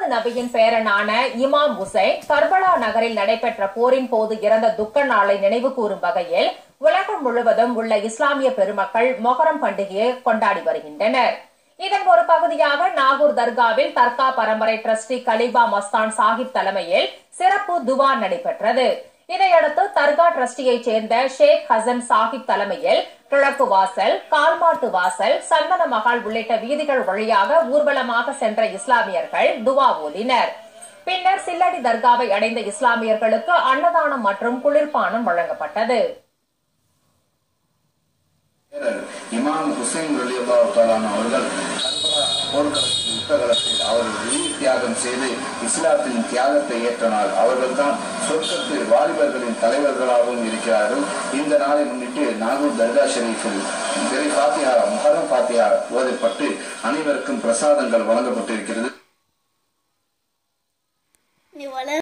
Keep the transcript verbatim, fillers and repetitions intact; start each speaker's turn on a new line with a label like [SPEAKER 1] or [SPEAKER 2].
[SPEAKER 1] முகமது நபியின் பேரனான இமாம் ஹுசைன் கர்பலா நகரில் நடைபெற்ற போரின் போது இறந்த துக்க நாளை நினைவு கூறும் வகையில் உலகம் முழுவதும் உள்ள இஸ்லாமிய பெருமக்கள் மொஹரம் பண்டிகையை கொண்டாடி வருகின்றனர். இதன் ஒரு பகுதியாக நாகூர் தர்காவில் தர்கா பரம்பரை டிரஸ்டி கலிபா மஸ்தான் சாஹிப் தலைமையில் சிறப்பு துவா நடைபெற்றது. இதையடுத்து தர்கா டிரஸ்டியைச் சேர்ந்த ஷேக் ஹசன் சாஹிப் தலைமையில் கிழக்கு வாசல், கால்மாட்டு வாசல், சந்தன மகால் உள்ளிட்ட வீதிகள் வழியாக ஊர்வலமாக சென்ற இஸ்லாமியர்கள் துவா ஓதினர். பின்னர் சில்லடி தர்காவை அடைந்த இஸ்லாமியர்களுக்கு அன்னதானம் மற்றும் குளிர்பானம் வழங்கப்பட்டது.
[SPEAKER 2] இமாம் ஹுசைன் ரலியல்லாஹு தஆலா அவர்கள் போர்க்களத்தில் யுத்தகலத்தில் அவர்கள் உயிர் தியாகம் செய்து இஸ்லாத்தின் தியாகத்தை ஏற்ற நாள். அவர்கள்தான் சொர்க்கத்தில் வாலிபர்களின் தலைவர்களாகவும் இருக்கிறார்கள். இந்த நாளை முன்னிட்டு நாகூர் தர்கா ஷெரீஃபில் திரை ஃபாத்திஹா முஹர்ரம் ஃபாத்திஹா ஓதப்பட்டு அனைவருக்கும் பிரசாதங்கள் வழங்கப்பட்டிருக்கிறது.